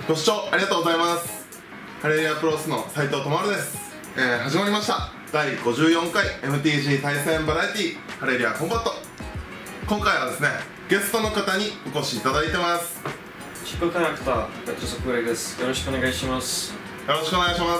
ご視聴ありがとうございます。ハレリアプロスの斉藤智です。始まりました第54回 MTG 対戦バラエティハレリアコンバット。今回はですね、ゲストの方にお越しいただいてます。 チップキャラクターペットソクレです。よろしくお願いします。 よろしくお願いします。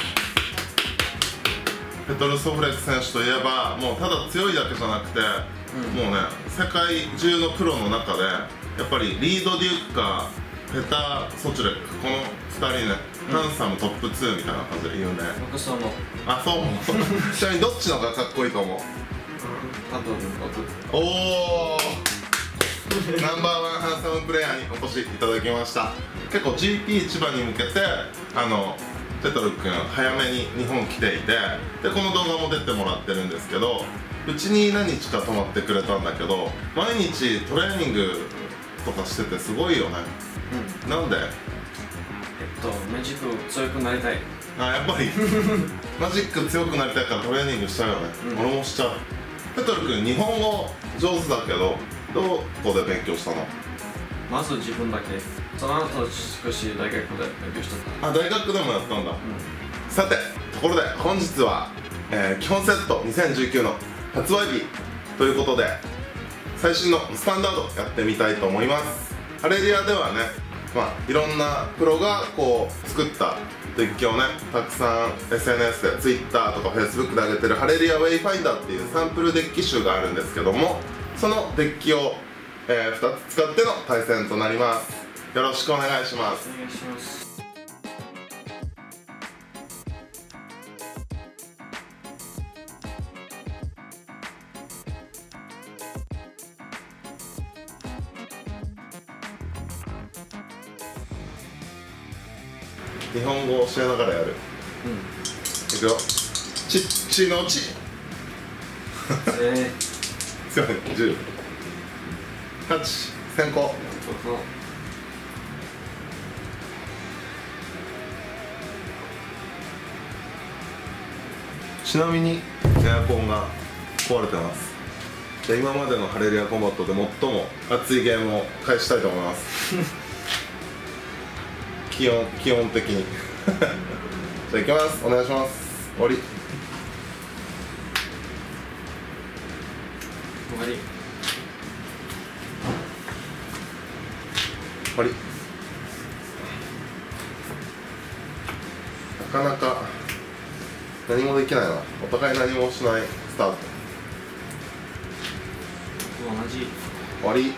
ペトルソフレック選手といえば、もうただ強いだけじゃなくて、もうね、世界中のプロの中でやっぱりリード・デュークかペタ・ソチュレック、この2人ね、ハンサムトップ2みたいな感じで言うね。 僕そう思う。 あ、そう思う。ちなみにどっちの方がかっこいいと思う？ 多分僕。 おーナンバーワンハンサムプレイヤーにお越しいただきました。結構 GP 千葉に向けてペトル君早めに日本来ていて、でこの動画も出てもらってるんですけど、うちに何日か泊まってくれたんだけど、毎日トレーニングとかしててすごいよね。なんで？ マジック強くなりたい。 あ、やっぱりマジック強くなりたいからトレーニングしちゃうよね。俺もしちゃう。ペトル君日本語上手だけど、どこで勉強したの？ まず自分だけ。その後少し大学で勉強した。 あ、大学でもやったんだ。さて、ところで本日は、基本セット2019の発売日ということで、最新のスタンダードやってみたいと思います。ハレリアではね、いろんなプロがこう作ったデッキをね、たくさん SNS で Twitter とか Facebook で上げてるハレリアウェイファインダーっていうサンプルデッキ集があるんですけども、そのデッキを、2つ使っての対戦となります。よろしくお願いします。 お願いします。 日本語を教えながらやる。いくよ。ちっちのち。強い。10。8。先行。ちなみにエアコンが壊れてます。じゃあ今までのハレリアコンバットで最も熱いゲームを返したいと思います気温的にじゃあいきます。お願いします。終わり。 終わり。 終わり。なかなか何もできないな。お互い何もしないスタート。 同じ。 終わり。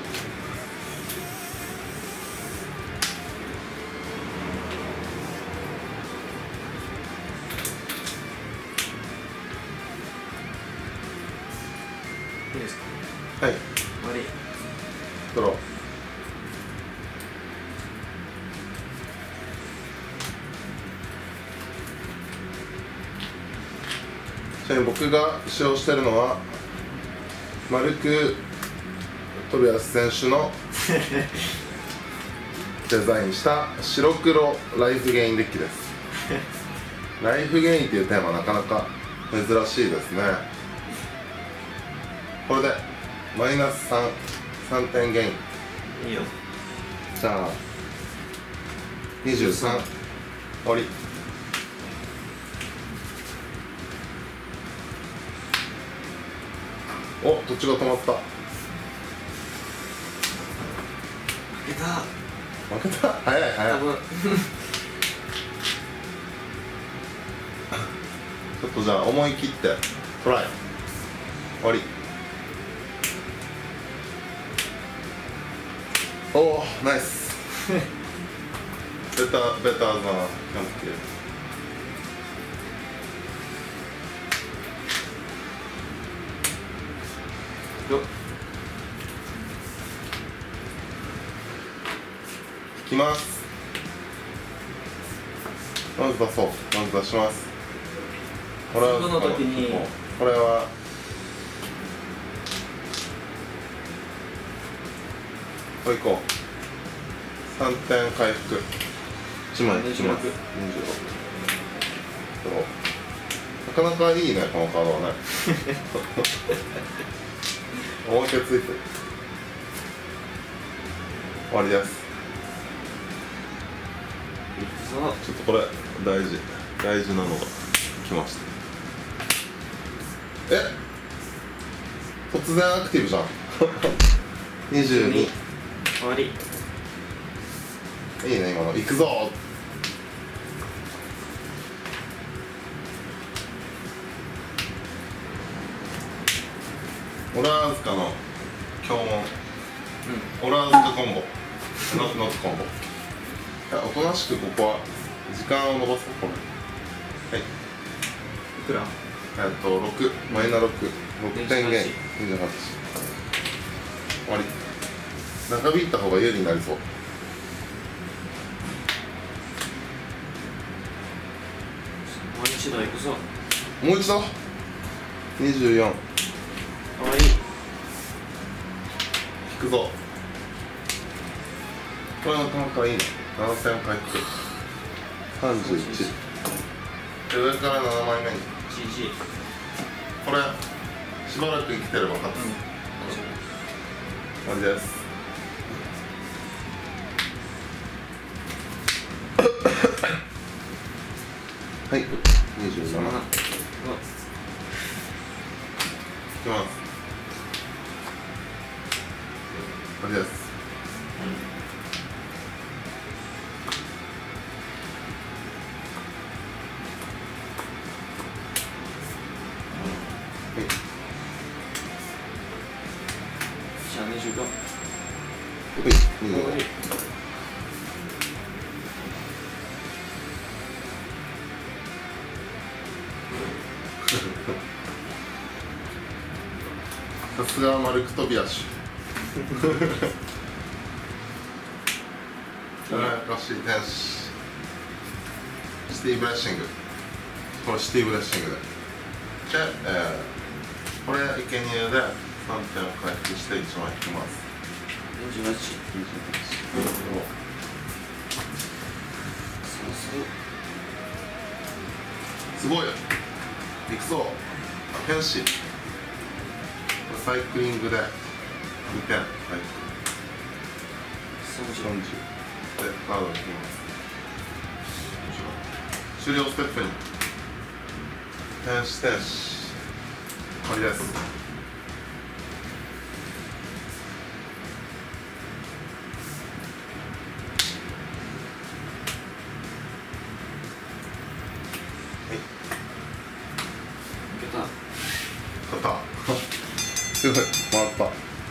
いいですか？ はい。 終わり。 ドロー。ちなみに僕が使用しているのはマルク・トビアス選手のデザインした白黒ライフゲインデッキですライフゲインっていうテーマなかなか珍しいですね。これでマイナス3点ゲイン。 いいよ。 じゃあ23。終わり。お、どっちが止まった。 負けた。 負けた。早い早い。 多分ちょっとじゃあ思い切ってトライ。終わり。おお、ナイスベターズなキャンプよっ。いきます。まず出そう。まず出します。これはその時にこれはこれいこう。3点回復。1枚いきます。26。なかなかいいね、このカードはね思いっきりついてる。終わりです。 ちょっとこれ大事なのが来ました。突然アクティブじゃん。22。 終わり。 いいね今の。行くぞ。オラーズカの強門、オラーズカコンボノットコンボ。おとなしくここは時間を延ばす。これはい、いくら 6マイナ6点減28。終わり。長引いた方が有利になりそう。 もう一度行くぞ。 もう一度24。 終わり。 引くぞ。これなかなかいいね。7000回復31で、上から7枚目に GG。 これしばらく生きてれば勝つ。終わりです。はい、27。いきます。終わりです。 じゃあ25。 はい、 終わり。 さすがマルク・トビアシュ。らしい天使。シティブレッシング。これシティブレッシングで。これ生贄で3点を回復して1枚引きます。 28。 すごいよ。いくぞ。天使。サイクリングで2点回復。30でカードを引きます。終了ステップに天使終わりです。勝った。すごい、回った。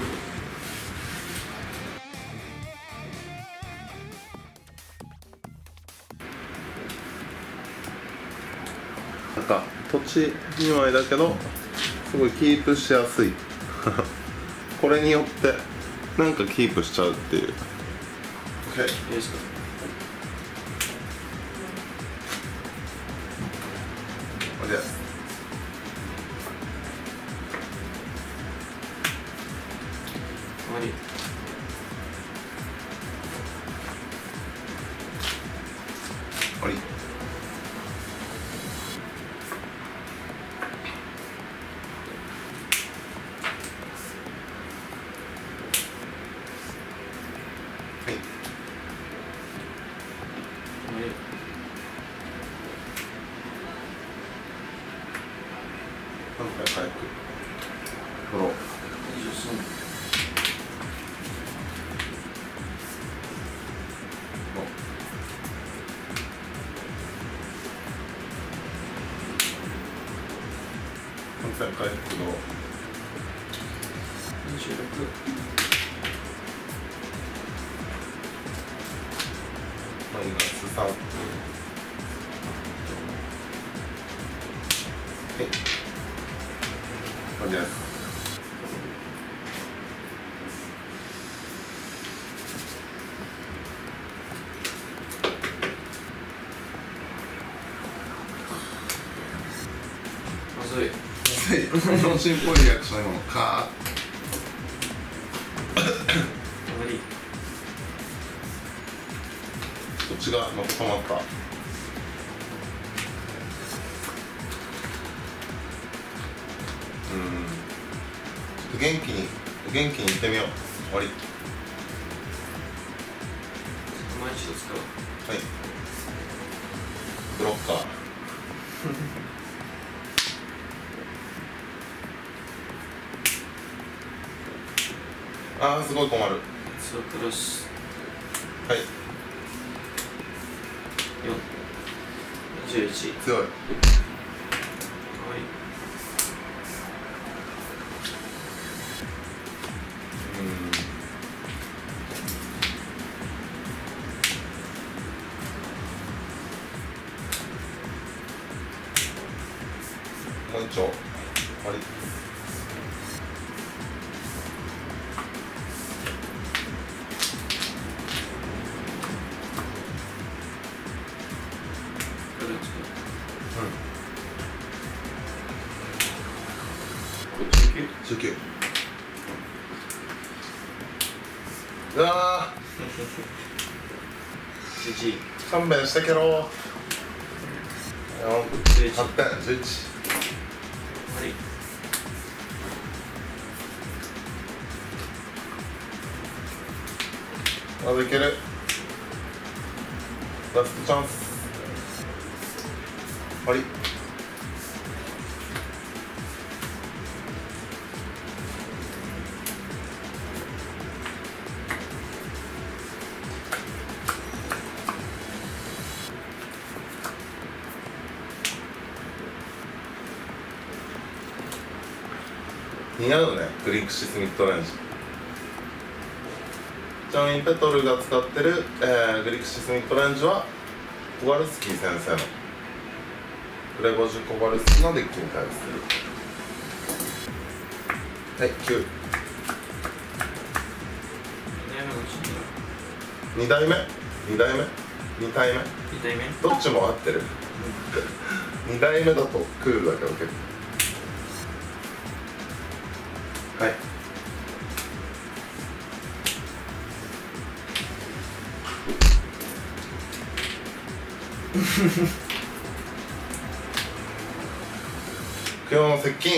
なんか土地2枚だけどすごいキープしやすい。これによってなんかキープしちゃうっていう。 OK、 いいですか。 終わりです。 終わり。 終わり。はい。 終わり。 3回回復。ドロー。 23。 回復の 26。 マイナス3。はい、終わりです。 まずい。 本心っぽいリアクション今のカーッ。 終わり。 こっちがまた止まった。元気にいってみよう。終わり。 毎日使う。 はい。 ブロッカーあーすごい困る。 そうクロスはい 4、21。 強い。 はいもう一丁終わり。19。うわ 11。 ー勘弁してけろ。 11。 8点11。 はいまだいける。ラストチャンス。終わり。似合うね、グリックシスミッドレンジ。ちなみにペトルが使ってる、グリックシスミッドレンジはコバルスキー先生のグレゴジュ・コバルスキーのデッキに対する。はい、9。2代目2代目2体目 2体目どっちも合ってる2代目だとクールだけど結構。はい今日の接近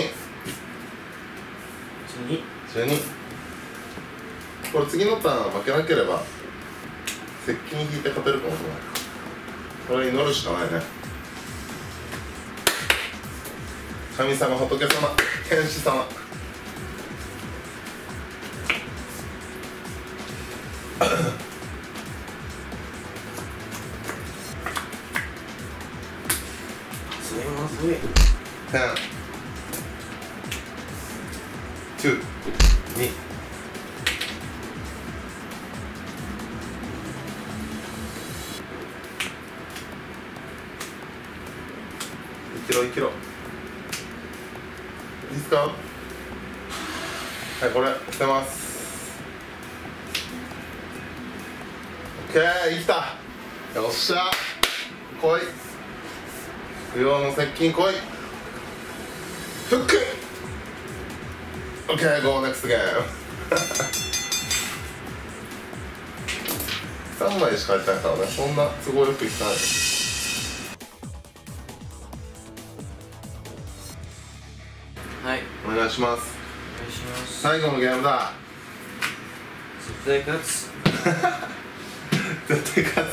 12。これ次のターン負けなければ接近引いて勝てるかもしれない。これ祈るしかないね。神様、仏様、天使様それはすごい。 10 2 2。生きろ生きろ。いいですか。はい、これ捨てます。オッケー、生きた。よっしゃ来い。不要の接近来い。フック。オッケー、ゴーネクストゲーム3枚しか入ってないからね、そんな都合よくいかない。 はい、 お願いします。 お願いします。 最後のゲームだ。 絶対勝つ。 絶対勝つ。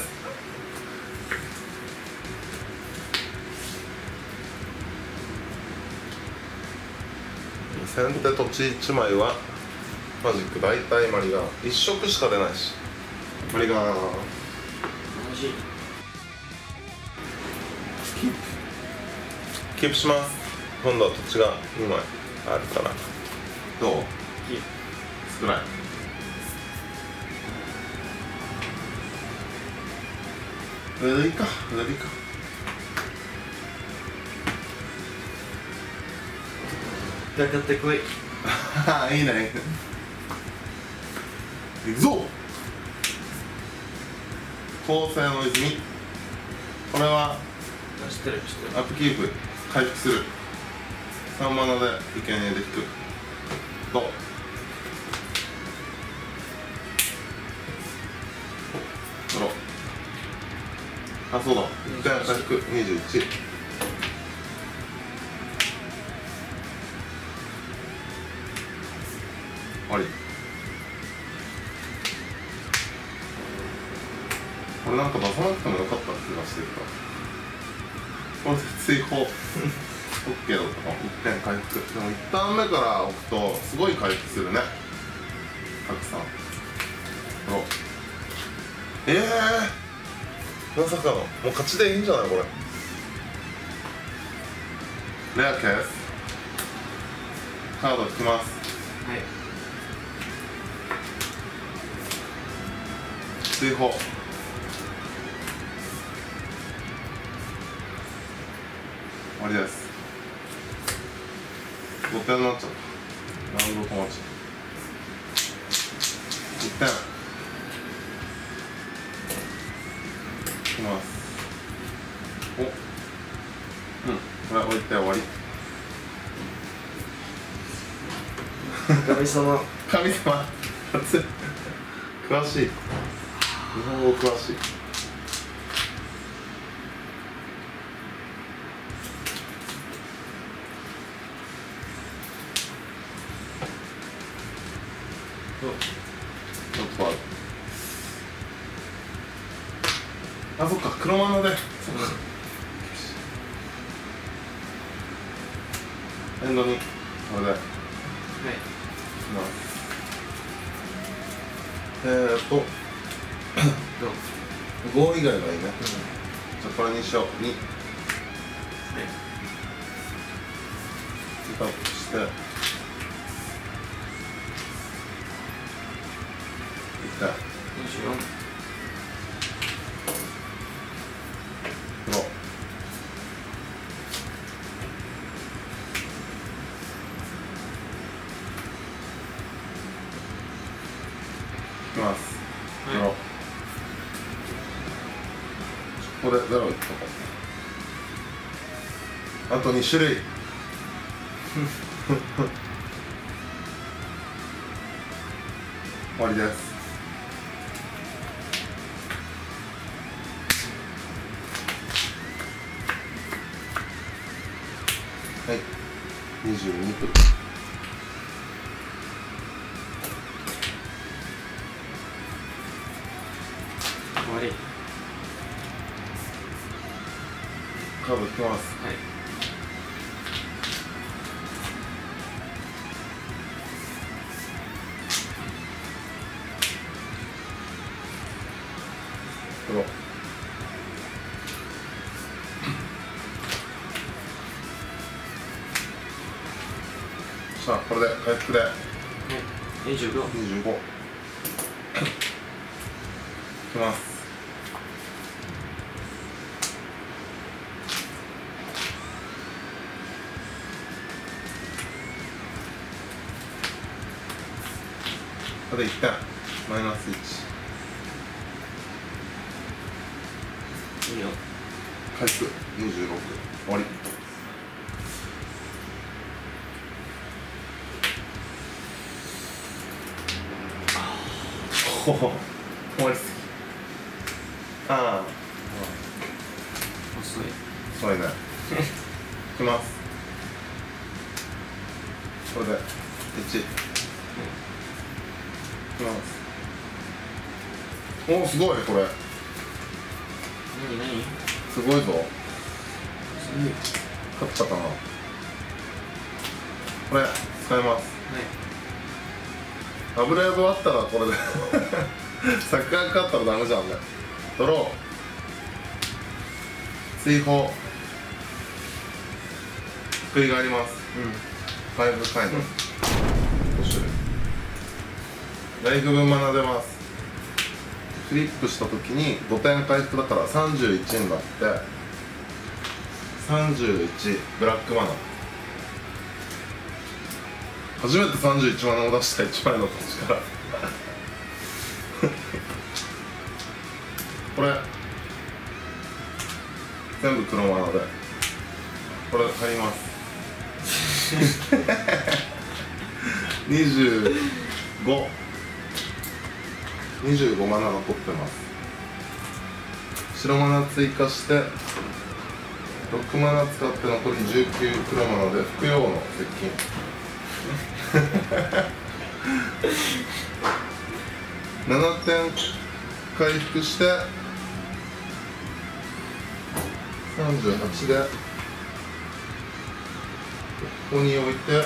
先手土地1枚はマジック大体マリガン1色しか出ないし、マリガンマジキープします。今度は土地が2枚あるからどう？少ない。上でいいか、上でいいか。 かかってこい。 いいね。いくぞ。構成の泉。これは知ってる知ってる。 アップキープ回復する。3マナで生贄で引く。5。ドロー。あ、そうだ。1点回復21。終わり。これなんか出さなくてもよかった気がしてるか。 これで追放 OK だったかも。1点回復。でも1ターン目から置くとすごい回復するね、たくさん。まさかのもう勝ちでいいんじゃないこれ。レアケースカード引きます。 はい。 追放。終わりです。5点になっちゃった。ラウンド友達1点いきます。お、これ置いて終わり。 神様。 神様初詳しい。日本語詳しい。あ、そっか、黒マナで。エンドにこれで。はい。5以外がいいね。じゃあこれにしよう。2。はい。タップして。1回。24。黒。いきます。黒。ここで0いっとこう。あと2種類。終わりです。はい、22分。 終わり。 カード引きます。 はい。 黒。さあ、これで回復で。はい、 25。 25。いきます。これで1点。マイナス1。 いいよ。 回復26。終わり。終わりすぎ。ああ、 遅い。 遅いね。いきます。これで1。いきます。おお、すごいこれ。 何すごいぞ。勝ったかな。これ使います。アブレードあったらこれでサッカー勝ったらダメじゃんね。ドロー。追放。救いがあります。5カインド。5種類。ライフ分学べます。フリップした時に5点回復だから31になって31ブラックマナー。初めて31マナーを出した1枚の土地からこれ全部黒マナーでこれ入ります25マナー残ってます。白マナー追加して6マナー使って残り19黒マナーで服用の接近7点回復して 38でここに置いて、で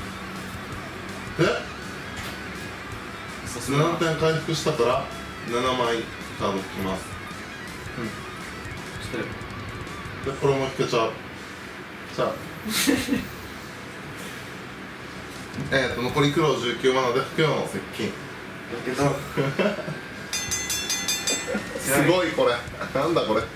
7点回復したから7枚カード引きます。でこれも引けちゃう。じゃあ残り黒19マナで不況の接近。すごいこれなんだこれ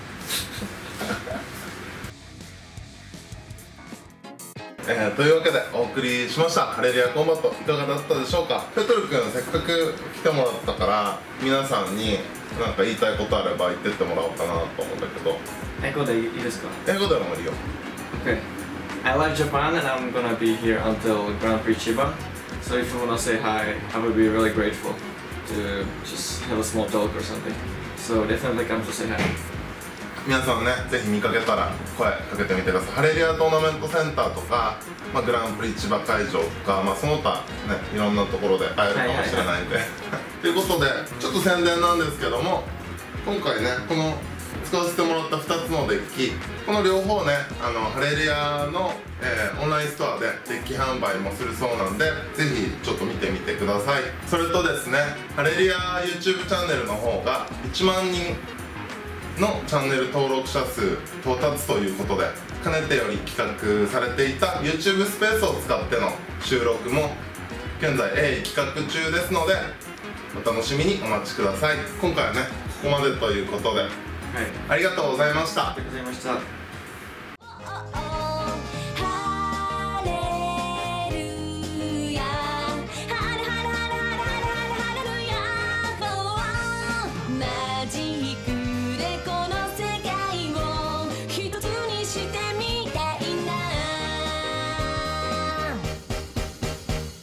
というわけでお送りしましたハレルヤコンバット、いかがだったでしょうか。ペトル君せっかく来てもらったから皆さんに何か言いたいことあれば言ってってもらおうかなと思うんだけど。 英語でいいですか？ 英語でもいいよ。 Okay. I like Japan and I'm gonna be here until Grand Prix Chiba. So if you wanna say hi, I would be really grateful to just have a small talk or something. So definitely come to say hi. 皆さんね、ぜひ見かけたら声かけてみてください。ハレルヤトーナメントセンターとか、グランプリ千葉会場とか、その他ね、いろんなところで会えるかもしれないんで。ということで、ちょっと宣伝なんですけども、今回ね、この使わせてもらった2つのデッキ、この両方ね、ハレルヤの、オンラインストアでデッキ販売もするそうなんで、ぜひちょっと見てみてください。それとですね、ハレルヤ YouTube チャンネルの方が1万人のチャンネル登録者数到達ということで、かねてより企画されていた YouTube スペースを使っての収録も現在鋭意企画中ですので、お楽しみにお待ちください。今回はね、ここまでということで、ありがとうございました。 ありがとうございました。